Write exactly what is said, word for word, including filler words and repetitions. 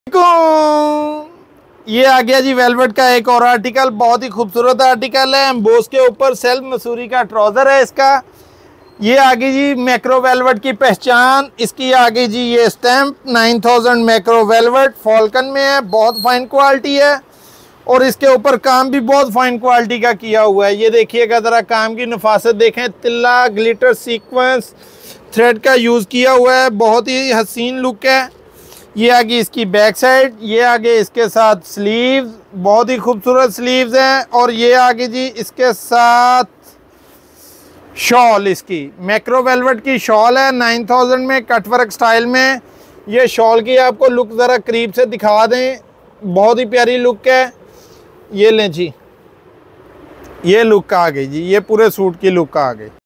ये आ गया जी वेलवेट का एक और आर्टिकल, बहुत ही खूबसूरत आर्टिकल है। एम्बोस के ऊपर सेल्फ मसूरी का ट्राउजर है इसका। ये आगे जी मैक्रो वेलवेट की पहचान, इसकी आगे जी ये stamp nine thousand macro velvet falcon में है, बहुत फाइन क्वालिटी है और इसके ऊपर काम भी बहुत फाइन क्वालिटी का किया हुआ है। ये देखिएगा ज़रा काम की नफासत देखें, तिल्ला ग्लिटर सीक्वेंस थ्रेड का यूज़ किया हुआ है, बहुत ही हसीन लुक है। ये आगे इसकी बैक साइड, ये आगे इसके साथ स्लीव्स, बहुत ही खूबसूरत स्लीव्स हैं। और ये आगे जी इसके साथ शॉल, इसकी मैक्रो वेलवेट की शॉल है नाइन थाउज़ेंड में कटवर्क स्टाइल में। ये शॉल की आपको लुक ज़रा करीब से दिखा दें, बहुत ही प्यारी लुक है। ये लें जी, ये लुक आ गई जी, ये पूरे सूट की लुक आ गई।